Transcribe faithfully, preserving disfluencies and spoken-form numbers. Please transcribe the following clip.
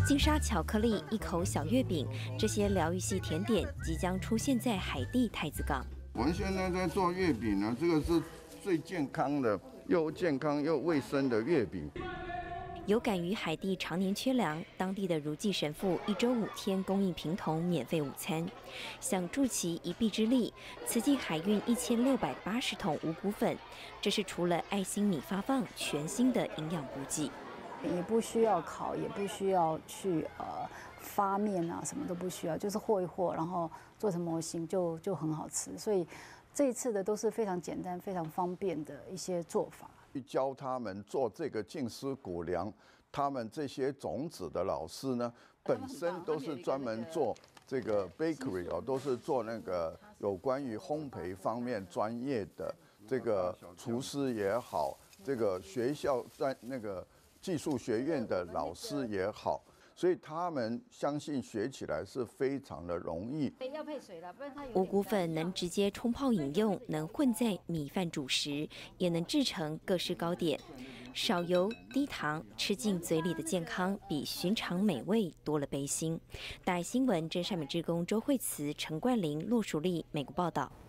金沙巧克力、一口小月饼，这些疗愈系甜点即将出现在海地太子港。 我们现在在做月饼呢，这个是最健康的，又健康又卫生的月饼。 有感于海地常年缺粮，当地的如记神父一周五天供应贫童免费午餐，想助其一臂之力，此季海运一千六百八十桶五谷粉，这是除了爱心米发放全新的营养补给， 也不需要烤，也不需要去呃发面啊，什么都不需要，就是和一和，然后做成模型就就很好吃。所以这一次的都是非常简单、非常方便的一些做法。 去教他们做这个净丝谷粮，他们这些种子的老师呢，本身都是专门做这个 bakery 哦，都是做那个有关于烘焙方面专业的这个厨师也好，这个学校在那个技术学院的老师也好。所以他们相信学起来是非常的容易。 要配水了，不然它有。 五谷粉能直接冲泡饮用，能混在米饭主食，也能制成各式糕点。少油低糖，吃进嘴里的健康比寻常美味多了杯心。大爱新闻真善美志工周慧慈、陈冠霖、骆淑丽，美国报道。